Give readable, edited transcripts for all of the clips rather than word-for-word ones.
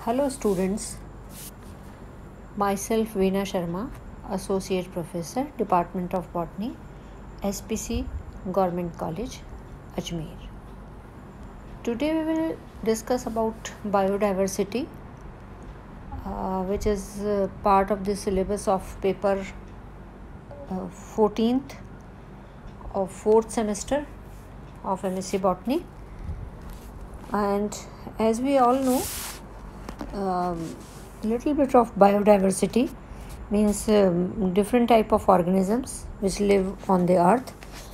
Hello students, myself Veena Sharma, Associate Professor, Department of Botany, SPC Government College, Ajmer. Today we will discuss about biodiversity, which is part of the syllabus of paper 14th of 4th semester of MSc Botany. And as we all know, little bit of biodiversity means different type of organisms which live on the earth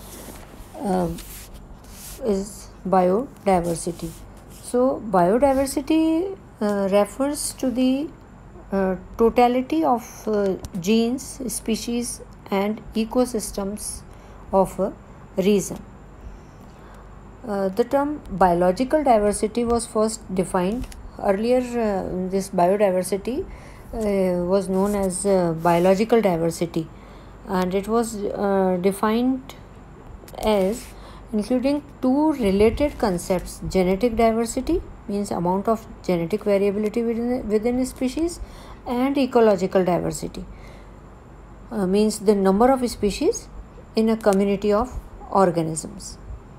is biodiversity. So biodiversity refers to the totality of genes, species and ecosystems of a region. The term biological diversity was first defined. Earlier, this biodiversity was known as biological diversity, and it was defined as including two related concepts: genetic diversity means amount of genetic variability within a species, and ecological diversity means the number of species in a community of organisms.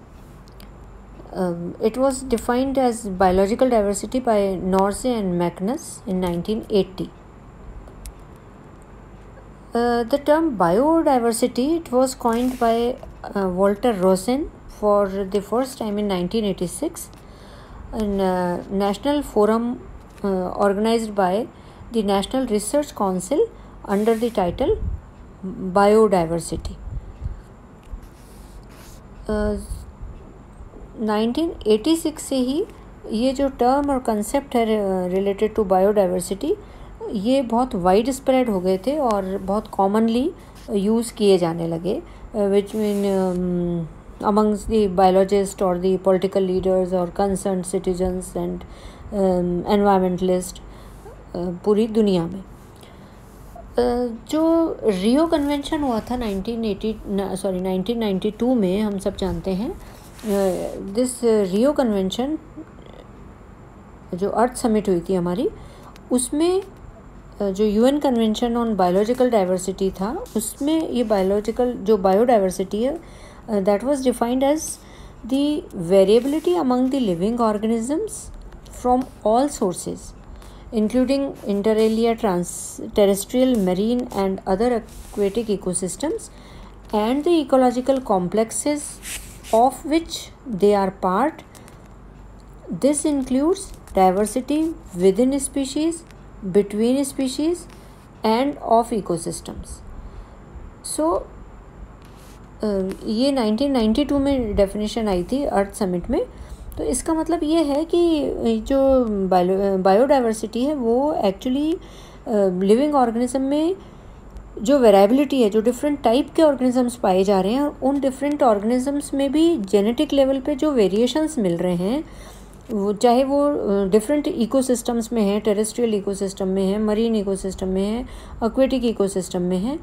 It was defined as biological diversity by Norse and Magnus in 1980. The term biodiversity, it was coined by Walter Rosen for the first time in 1986 in a national forum organized by the National Research Council under the title Biodiversity. 1986 से ही ये जो term और concept है related to biodiversity, ये बहुत wide spread हो गए थे और बहुत कॉमनली यूज़ किए जाने लगे, which mean amongst the biologist और द पॉलिटिकल लीडर्स और कंसर्न सिटीजन्स एंड एनवायरमेंटलिस्ट पूरी दुनिया में. जो रियो कन्वेंशन हुआ था 1992 में, हम सब जानते हैं. दिस रियो कन्वेंशन जो अर्थ समिट हुई थी हमारी, उसमें जो UN convention on biological diversity था, उसमें ये बायोडाइवर्सिटी है, that was defined as the variability among the living organisms from all sources including inter alia, terrestrial, marine and other aquatic ecosystems and the ecological complexes of which they are part. This includes diversity within species, between species and of ecosystems. So ये 1992 में definition आई थी अर्थ summit में. तो इसका मतलब ये है कि जो बायोडाइवर्सिटी है वो एक्चुअली लिविंग ऑर्गेनिज्म में जो वेराइबिलिटी है, जो डिफरेंट टाइप के ऑर्गेनिजम्स पाए जा रहे हैं, और उन डिफरेंट ऑर्गेनिजम्स में भी जेनेटिक लेवल पे जो वेरिएशंस मिल रहे हैं, वो चाहे वो डिफरेंट इकोसिस्टम्स में है, टेरेस्ट्रियल इकोसिस्टम में है, मरीन इकोसिस्टम में है, एक्वेटिक इकोसिस्टम में है,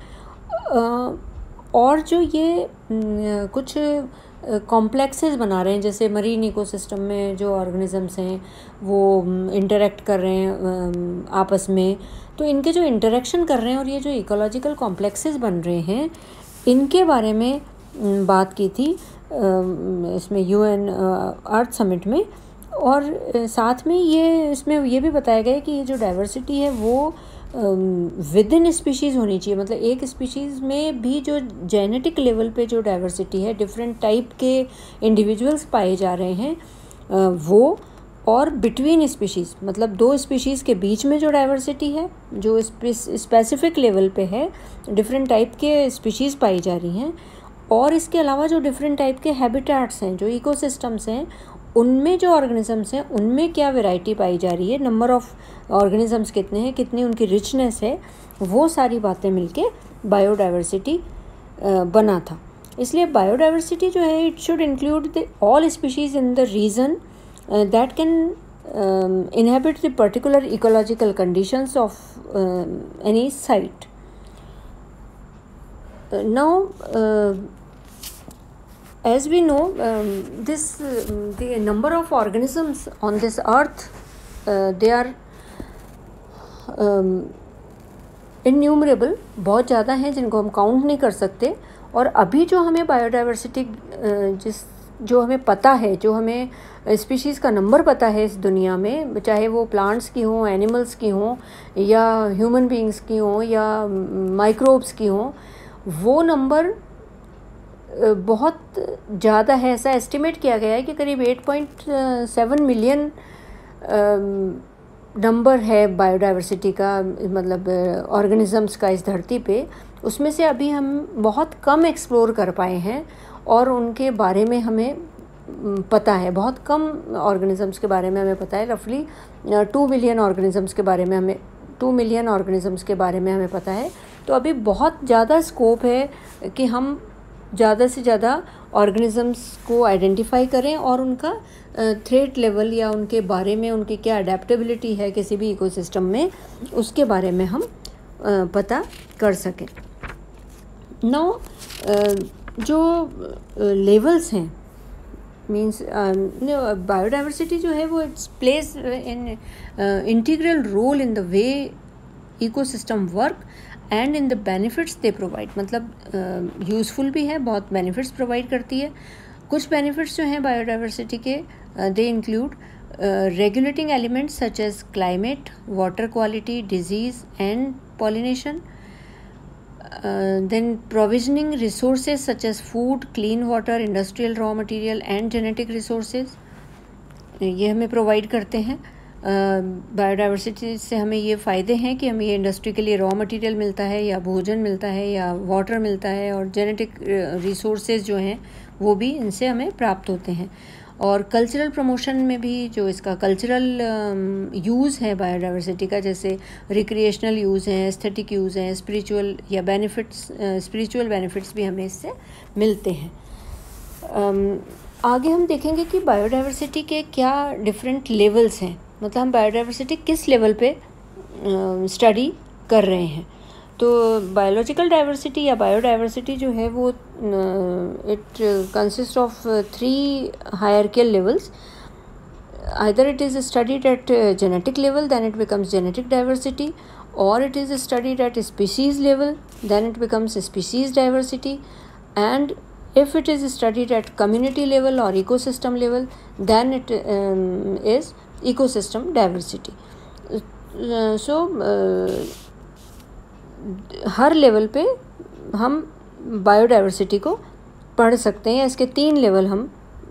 और जो ये कुछ कॉम्प्लेक्सेस बना रहे हैं, जैसे मरीन इकोसिस्टम में जो ऑर्गेनिजम्स हैं वो इंटरेक्ट कर रहे हैं आपस में, तो इनके जो इंटरेक्शन कर रहे हैं और ये जो इकोलॉजिकल कॉम्प्लेक्सेस बन रहे हैं, इनके बारे में बात की थी इसमें यूएन अर्थ समिट में. और साथ में ये इसमें ये भी बताया गया कि ये जो डाइवर्सिटी है वो विद इन स्पीशीज़ होनी चाहिए. मतलब एक स्पीशीज़ में भी जो जेनेटिक लेवल पे जो डाइवर्सिटी है, डिफरेंट टाइप के इंडिविजुअल्स पाए जा रहे हैं वो, और बिटवीन स्पीशीज़ मतलब दो स्पीशीज़ के बीच में जो डाइवर्सिटी है, जो स्पेसिफिक लेवल पे है, डिफरेंट टाइप के स्पीशीज़ पाई जा रही हैं. और इसके अलावा जो डिफरेंट टाइप के हैबिटेट्स हैं, जो इकोसिस्टम्स हैं, उनमें जो ऑर्गेनिजम्स हैं उनमें क्या वैरायटी पाई जा रही है, नंबर ऑफ़ ऑर्गेनिजम्स कितने हैं, कितनी उनकी रिचनेस है, वो सारी बातें मिलके बायोडाइवर्सिटी बना था. इसलिए बायोडाइवर्सिटी जो है, it should include the all species in the region that can inhabit the particular ecological conditions of any site. Now as we know, the number of organisms on this earth, they are innumerable, बहुत ज़्यादा हैं जिनको हम count नहीं कर सकते। और अभी जो हमें बायोडाइवर्सिटी जो हमें पता है, जो हमें स्पीशीज़ का नंबर पता है इस दुनिया में, चाहे वो प्लांट्स की हों, एनिमल्स की हों, या ह्यूमन बीइंग्स की हों, या माइक्रोब्स की हों, वो नंबर बहुत ज़्यादा है। ऐसा एस्टिमेट किया गया है कि करीब 8.7 मिलियन नंबर है बायोडाइवर्सिटी का, मतलब ऑर्गेनिजम्स का इस धरती पे। उसमें से अभी हम बहुत कम एक्सप्लोर कर पाए हैं और उनके बारे में हमें पता है। बहुत कम ऑर्गेनिजम्स के बारे में हमें पता है। रफली 2 मिलियन ऑर्गेनिजम्स के बारे में हमें 2 मिलियन ऑर्गेनिजम्स के बारे में हमें पता है। तो अभी बहुत ज़्यादा स्कोप है कि हम ज़्यादा से ज़्यादा ऑर्गेनिजम्स को आइडेंटिफाई करें और उनका थ्रेट लेवल या उनके बारे में, उनकी क्या अडेप्टेबिलिटी है किसी भी इकोसिस्टम में, उसके बारे में हम पता कर सकें। नाउ जो लेवल्स हैं, मीन्स बायोडाइवर्सिटी जो है वो its place in integral role in the way ecosystem work and in the benefits they provide. मतलब यूज़फुल भी है, बहुत बेनिफिट्स प्रोवाइड करती है। कुछ बेनिफिट्स जो हैं बायोडाइवर्सिटी के, they include regulating elements such as climate, water quality, disease and pollination. Then provisioning resources such as food, clean water, industrial raw material and genetic resources, ये हमें प्रोवाइड करते हैं। बायोडाइवर्सिटी से हमें ये फ़ायदे हैं कि हमें ये इंडस्ट्री के लिए रॉ मटेरियल मिलता है, या भोजन मिलता है, या वाटर मिलता है, और जेनेटिक रिसोर्सेज जो हैं वो भी इनसे हमें प्राप्त होते हैं। और कल्चरल प्रमोशन में भी जो इसका कल्चरल यूज़ है बायोडाइवर्सिटी का, जैसे रिक्रिएशनल यूज़ हैं, एस्थेटिक यूज़ हैं, स्पिरिचुअल या स्पिरिचुअल बेनिफिट्स भी हमें इससे मिलते हैं। आगे हम देखेंगे कि बायोडाइवर्सिटी के क्या डिफरेंट लेवल्स हैं, मतलब हम बायोडाइवर्सिटी किस लेवल पे स्टडी कर रहे हैं। तो बायोलॉजिकल डाइवर्सिटी या बायोडाइवर्सिटी जो है वो it consist of 3 hierarchical levels. Either it is studied at genetic level, then it becomes genetic diversity, और it is studied at species level, then it becomes species diversity, and if it is studied at community level or ecosystem level, then it is ecosystem diversity. So हर level पे हम biodiversity को पढ़ सकते हैं। इसके 3 level हम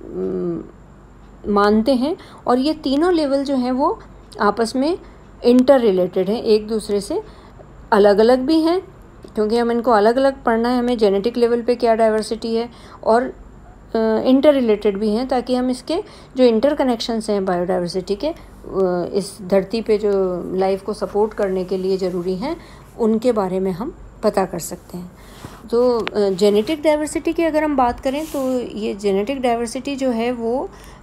मानते हैं, और ये तीनों लेवल जो हैं वो आपस में इंटर रिलेटेड हैं, एक दूसरे से अलग अलग भी हैं, क्योंकि हम इनको अलग अलग पढ़ना है। हमें जेनेटिक लेवल पे क्या डाइवर्सिटी है, और इंटर रिलेटेड भी हैं, ताकि हम इसके जो इंटर कनेक्शंस हैं बायोडाइवर्सिटी के इस धरती पे जो लाइफ को सपोर्ट करने के लिए ज़रूरी हैं, उनके बारे में हम पता कर सकते हैं। तो जेनेटिक डाइवर्सिटी की अगर हम बात करें तो ये जेनेटिक डाइवर्सिटी जो है वो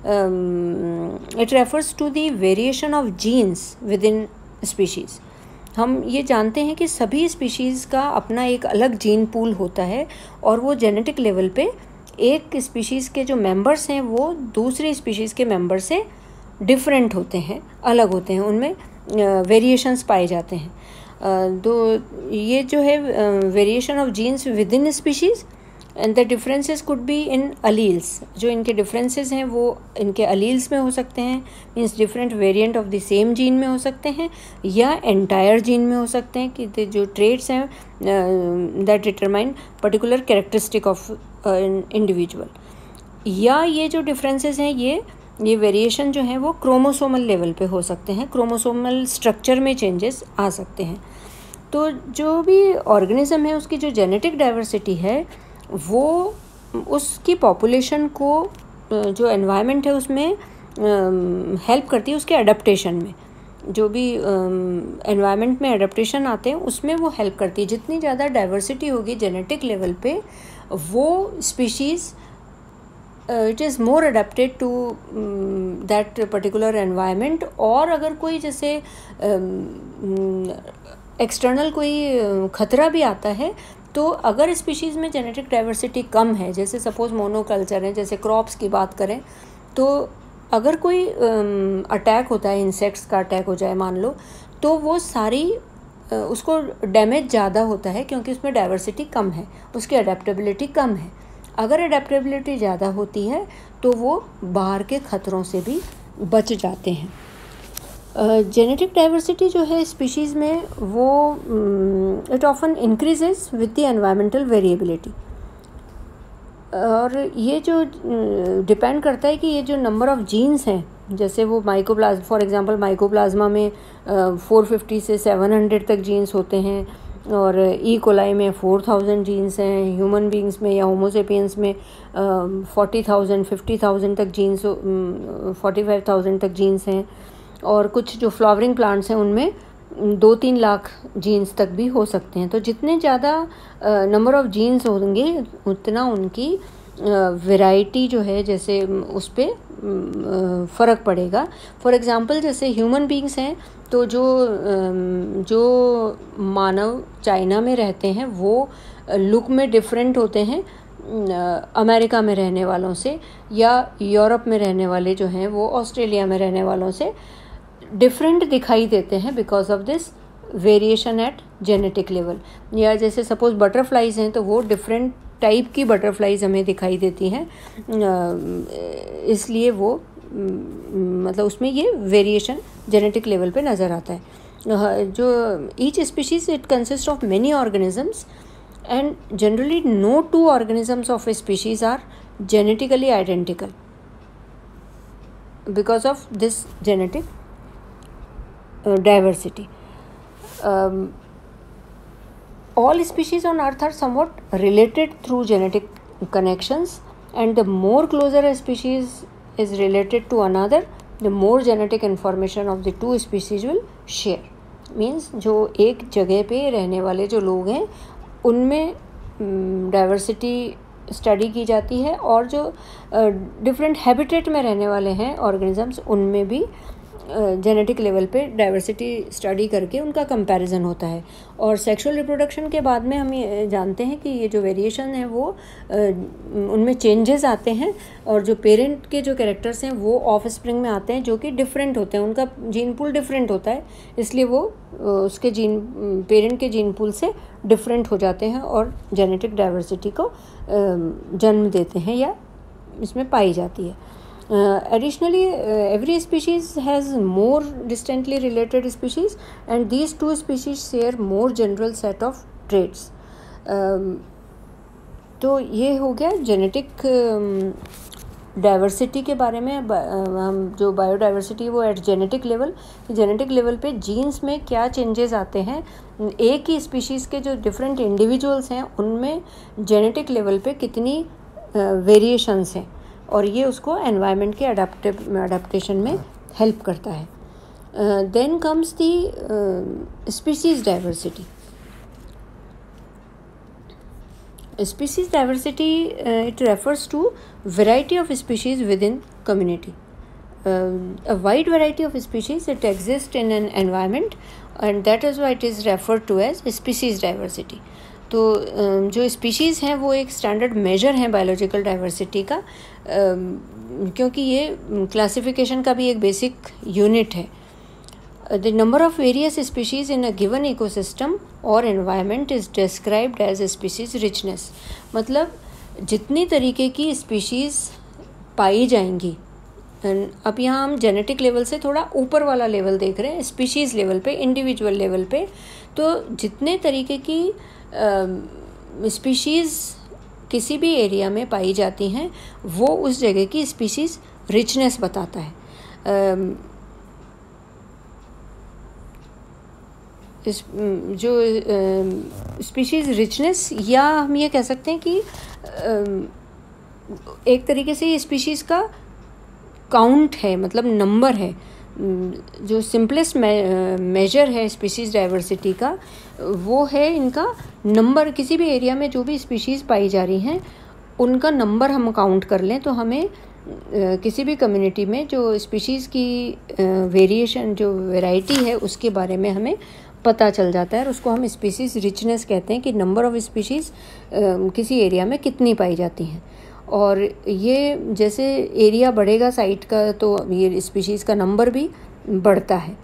it refers to the variation of genes within species. हम ये जानते हैं कि सभी स्पीशीज़ का अपना एक अलग जीन पूल होता है, और वो जेनेटिक लेवल पे एक स्पीशीज़ के जो मेंबर्स हैं वो दूसरी स्पीशीज़ के मेंबर से डिफरेंट होते हैं, अलग होते हैं, उनमें वेरिएशंस पाए जाते हैं। तो ये जो है variation of genes within species, and the differences could be in alleles. जो इनके डिफरेंसेस हैं वो इनके अलील्स में हो सकते हैं, means different variant of the same gene में हो सकते हैं, या एंटायर जीन में हो सकते हैं कि जो ट्रेट्स हैं that determine particular characteristic of individual. या ये जो डिफरेंसेस हैं ये वेरिएशन जो हैं वो क्रोमोसोमल लेवल पे हो सकते हैं, क्रोमोसोमल स्ट्रक्चर में चेंजेस आ सकते हैं। तो जो भी ऑर्गेनिज्म है उसकी जो जेनेटिक डाइवर्सिटी है वो उसकी पॉपुलेशन को जो एनवायरनमेंट है उसमें हेल्प करती है, उसके अडेप्टेशन में। जो भी एनवायरनमेंट में अडेप्टेशन आते हैं उसमें वो हेल्प करती है। जितनी ज़्यादा डाइवर्सिटी होगी जेनेटिक लेवल पे, वो species it is more adapted to that particular environment. और अगर कोई जैसे एक्सटर्नल कोई ख़तरा भी आता है, तो अगर स्पीशीज़ में जेनेटिक डाइवर्सिटी कम है, जैसे सपोज़ मोनोकल्चर है, जैसे क्रॉप्स की बात करें, तो अगर कोई अटैक होता है, इंसेक्ट्स का अटैक हो जाए मान लो, तो वो सारी उसको डैमेज ज़्यादा होता है क्योंकि उसमें डाइवर्सिटी कम है, उसकी अडेप्टेबिलिटी कम है। अगर अडेप्टेबिलिटी ज़्यादा होती है तो वो बाहर के ख़तरों से भी बच जाते हैं। जेनेटिक डाइवर्सिटी जो है स्पीशीज़ में वो it often increases with the environmental variability, और ये जो डिपेंड करता है कि ये जो नंबर ऑफ जीन्स हैं, जैसे वो फॉर एग्जांपल माइकोप्लाज्मा में 450 से 700 तक जीन्स होते हैं, और ई कोलाई में 4000 जीन्स हैं, ह्यूमन बींग्स में या होमोसेपियंस में 40,000 50,000 तक जीन्स 45,000 तक जीन्स हैं, और कुछ जो फ्लावरिंग प्लांट्स हैं उनमें 2-3 लाख जीन्स तक भी हो सकते हैं। तो जितने ज़्यादा नंबर ऑफ़ जीन्स होंगे उतना उनकी वैरायटी जो है जैसे उस पर फ़र्क पड़ेगा। फॉर एग्ज़ाम्पल जैसे ह्यूमन बींग्स हैं, तो जो मानव चाइना में रहते हैं वो लुक में डिफरेंट होते हैं अमेरिका में रहने वालों से, या यूरोप में रहने वाले जो हैं वो ऑस्ट्रेलिया में रहने वालों से डिफरेंट दिखाई देते हैं because of this variation at genetic level. या जैसे सपोज बटरफ्लाइज हैं तो वो डिफरेंट टाइप की बटरफ्लाइज हमें दिखाई देती हैं, इसलिए वो मतलब उसमें ये वेरिएशन जेनेटिक लेवल पे नज़र आता है। जो each species it consist of many organisms and generally no two organisms of a species are genetically identical because of this genetic diversity. All species on earth are somewhat related through genetic connections, and the more closer a species is related to another, the more genetic information of the two species will share. Means जो एक जगह पे रहने वाले जो लोग हैं उनमें डाइवर्सिटी स्टडी की जाती है, और जो डिफरेंट हैबिटेट में रहने वाले हैं ऑर्गेनिजम्स उनमें भी जेनेटिक लेवल पे डाइवर्सिटी स्टडी करके उनका कंपैरिजन होता है। और सेक्सुअल रिप्रोडक्शन के बाद में हम ये जानते हैं कि ये जो वेरिएशन है वो उनमें चेंजेस आते हैं, और जो पेरेंट के जो कैरेक्टर्स हैं वो ऑफ स्प्रिंग में आते हैं जो कि डिफरेंट होते हैं, उनका जीन पूल डिफरेंट होता है, इसलिए वो उसके पेरेंट के जीन पूल से डिफरेंट हो जाते हैं और जेनेटिक डाइवर्सिटी को जन्म देते हैं या इसमें पाई जाती है। Additionally, every species has more distantly related species, and these two species share more general set of traits. तो ये हो गया जेनेटिक डाइवर्सिटी के बारे में। हम जो बायोडाइवर्सिटी वो एट जेनेटिक लेवल पे जीन्स में क्या चेंजेस आते हैं, एक ही स्पीशीज़ के जो डिफरेंट इंडिविजुअल्स हैं उनमें जेनेटिक लेवल पे कितनी वेरिएशंस हैं, और ये उसको एनवायरनमेंट के अडेप्टेशन में हेल्प करता है। Then comes the species diversity. Species diversity it refers to variety of species within community. A wide variety of species it exists in an environment, and that is why it is referred to as species diversity. तो जो species हैं वो एक standard measure हैं biological diversity का, क्योंकि ये classification का भी एक बेसिक यूनिट है। The number of various species in a given ecosystem और environment is described as a species richness. मतलब जितनी तरीके की स्पीशीज़ पाई जाएंगी, अब यहाँ हम जेनेटिक लेवल से थोड़ा ऊपर वाला लेवल देख रहे हैं, स्पीशीज़ लेवल पे, इंडिविजुअल लेवल पे, तो जितने तरीके की स्पीशीज़ किसी भी एरिया में पाई जाती हैं वो उस जगह की स्पीशीज़ रिचनेस बताता है। जो स्पीशीज़ रिचनेस, या हम ये कह सकते हैं कि एक तरीके से ये स्पीशीज़ का काउंट है, मतलब नंबर है। जो सिंपलेस्ट मेजर है स्पीशीज़ डाइवर्सिटी का वो है इनका नंबर। किसी भी एरिया में जो भी स्पीशीज़ पाई जा रही हैं उनका नंबर हम काउंट कर लें तो हमें किसी भी कम्युनिटी में जो स्पीशीज़ की वेरिएशन, जो वैरायटी है उसके बारे में हमें पता चल जाता है, और उसको हम स्पीशीज़ रिचनेस कहते हैं कि नंबर ऑफ़ स्पीशीज़ किसी एरिया में कितनी पाई जाती हैं। और ये जैसे एरिया बढ़ेगा साइट का तो ये स्पीशीज़ का नंबर भी बढ़ता है.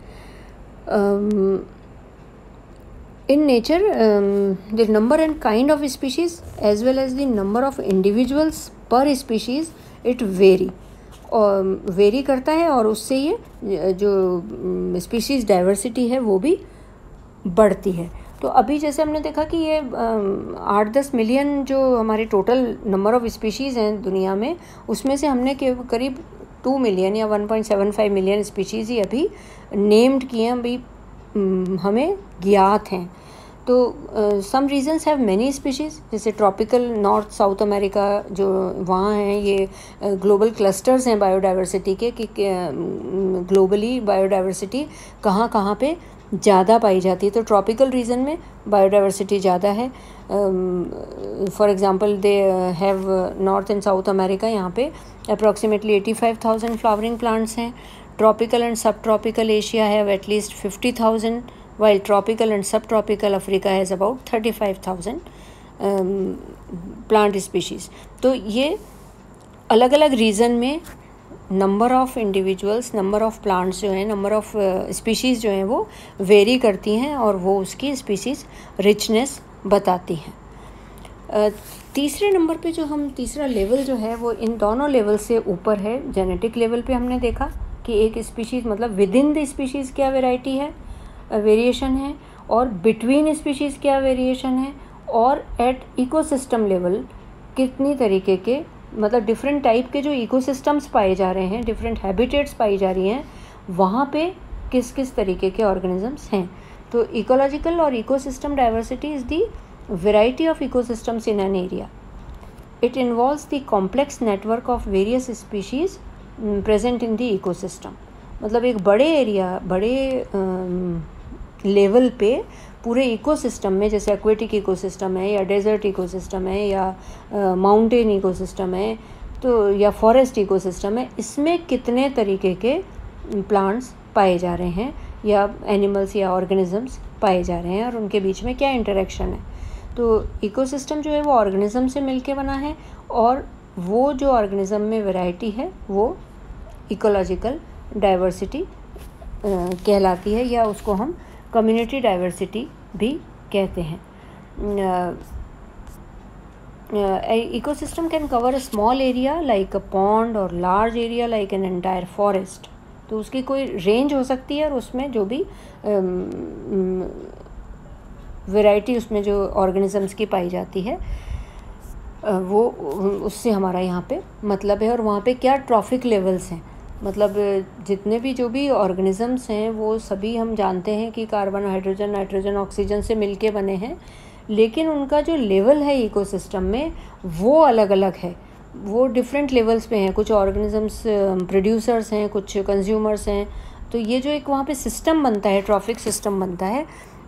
In nature, the number and kind of species as well as the number of individuals per species it vary vary करता है और उससे ये जो स्पीशीज़ डाइवर्सिटी है वो भी बढ़ती है. तो अभी जैसे हमने देखा कि ये 8-10 मिलियन जो हमारे टोटल नंबर ऑफ़ स्पीशीज़ हैं दुनिया में, उसमें से हमने करीब 2 मिलियन या 1.75 मिलियन स्पीशीज़ ही अभी नेम्ड किए हैं, अभी हमें ज्ञात हैं. तो some regions have many species, जैसे ट्रॉपिकल नॉर्थ साउथ अमेरिका जो वहाँ हैं, ये ग्लोबल क्लस्टर्स हैं बायोडाइवर्सिटी के, कि ग्लोबली बायोडाइवर्सिटी कहाँ कहाँ पे ज़्यादा पाई जाती है. तो ट्रॉपिकल रीजन में बायोडाइवर्सिटी ज़्यादा है. For example they have north and south America, यहाँ पे अप्रॉक्सीमेटली 85,000 फ्लावरिंग प्लांट्स हैं. Tropical and subtropical Asia have at least 50,000, while tropical and subtropical Africa has about 35,000 plant species. तो ये अलग अलग रीजन में number of individuals, number of plants जो हैं, नंबर ऑफ़ स्पीशीज़ जो हैं वो वेरी करती हैं और वो उसकी स्पीशीज़ रिचनेस बताती हैं. तीसरे नंबर पे जो हम तीसरा लेवल जो है वो इन दोनों लेवल से ऊपर है. जेनेटिक लेवल पे हमने देखा कि एक स्पीशीज़ मतलब विद इन द स्पीशीज़ क्या वैरायटी है, वेरिएशन है, और बिटवीन स्पीशीज़ क्या वेरिएशन है, और एट इकोसिस्टम लेवल कितनी तरीके के मतलब डिफरेंट टाइप के जो इकोसिस्टम्स पाए जा रहे हैं, डिफरेंट हैबिटेट्स पाई जा रही हैं, वहाँ पे किस किस तरीके के ऑर्गेनिजम्स हैं. तो इकोलॉजिकल और ecosystem diversity is the variety of ecosystems in an area. It involves the complex network of various species present in the ecosystem. मतलब एक बड़े एरिया, बड़े लेवल पे पूरे इकोसिस्टम में, जैसे एक्वेटिक इकोसिस्टम है या डेजर्ट इकोसिस्टम है या माउंटेन इकोसिस्टम है, तो या फॉरेस्ट इकोसिस्टम है, इसमें कितने तरीके के प्लांट्स पाए जा रहे हैं या एनिमल्स या ऑर्गेनिजम्स पाए जा रहे हैं और उनके बीच में क्या इंटरेक्शन है. तो इकोसिस्टम जो है वो ऑर्गेनिज्म से मिलके बना है और वो जो ऑर्गेनिज्म में वैरायटी है वो इकोलॉजिकल डाइवर्सिटी कहलाती है, या उसको हम कम्युनिटी डाइवर्सिटी भी कहते हैं. Ecosystem can cover a small area like a pond और large area like an entire forest. तो उसकी कोई रेंज हो सकती है और उसमें जो भी वैरायटी उसमें जो ऑर्गेनिजम्स की पाई जाती है वो उससे हमारा यहाँ पे मतलब है. और वहाँ पे क्या ट्रॉफिक लेवल्स हैं, मतलब जितने भी जो भी ऑर्गेनिजम्स हैं वो सभी हम जानते हैं कि कार्बन, हाइड्रोजन, नाइट्रोजन, ऑक्सीजन से मिलके बने हैं, लेकिन उनका जो लेवल है इकोसिस्टम में वो अलग अलग है, वो डिफरेंट लेवल्स पे हैं. कुछ ऑर्गेनिजम्स प्रोड्यूसर्स हैं, कुछ कंज्यूमर्स हैं. तो ये जो एक वहाँ पे सिस्टम बनता है, ट्रॉफिक सिस्टम बनता है,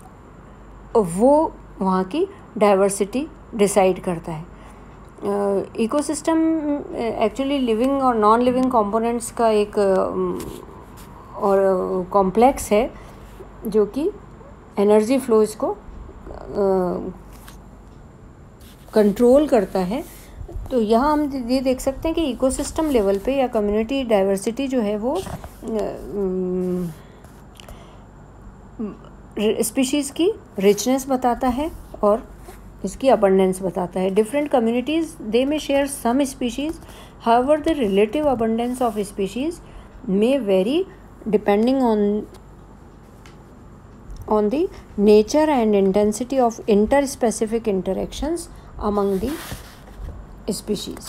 वो वहाँ की डाइवर्सिटी डिसाइड करता है. इकोसिस्टम एक्चुअली लिविंग और नॉन लिविंग कंपोनेंट्स का एक और कॉम्प्लेक्स है जो कि एनर्जी फ्लोज को कंट्रोल करता है. तो यहाँ हम ये देख सकते हैं कि इकोसिस्टम लेवल पे या कम्युनिटी डाइवर्सिटी जो है वो स्पीशीज़ की रिचनेस बताता है और इसकी अबंडेंस बताता है. Different communities they may share some species, however the relative abundance of species may vary depending on the nature and intensity of interspecific interactions among the species.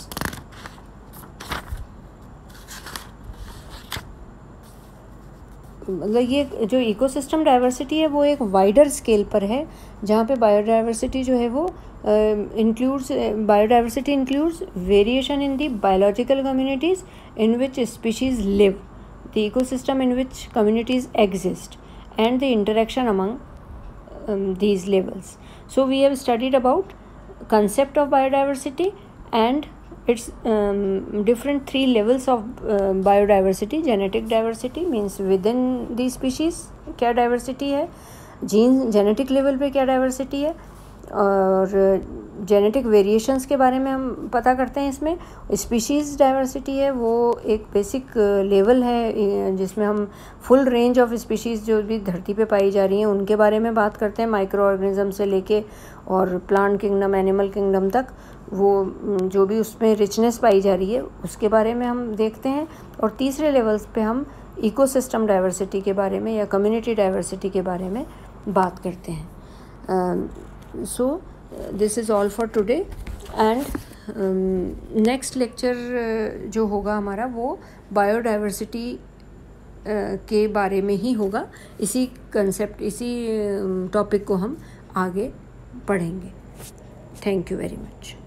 मतलब ये जो इकोसिस्टम डाइवर्सिटी है वो एक वाइडर स्केल पर है, जहाँ पे बायोडाइवर्सिटी जो है वो biodiversity includes variation in the biological communities in which species live, the ecosystem in which communities exist, and the interaction among these levels. So we have studied about concept of biodiversity and its different 3 levels of biodiversity. Genetic diversity means within the species क्या diversity है, genetic level पे क्या diversity है, और genetic variations के बारे में हम पता करते हैं। इसमें स्पीशीज़ डाइवर्सिटी है, वो एक बेसिक लेवल है जिसमें हम फुल रेंज ऑफ स्पीशीज़ जो भी धरती पे पाई जा रही हैं उनके बारे में बात करते हैं, माइक्रो ऑर्गेनिज्म से लेके और प्लांट किंगडम, एनिमल किंगडम तक, वो जो भी उसमें रिचनेस पाई जा रही है उसके बारे में हम देखते हैं। और तीसरे लेवल्स पे हम इकोसिस्टम डाइवर्सिटी के बारे में या कम्युनिटी डाइवर्सिटी के बारे में बात करते हैं। So this is all for today and next lecture जो होगा हमारा वो बायोडाइवर्सिटी के बारे में ही होगा। इसी कंसेप्ट, इसी टॉपिक को हम आगे पढ़ेंगे। Thank you very much.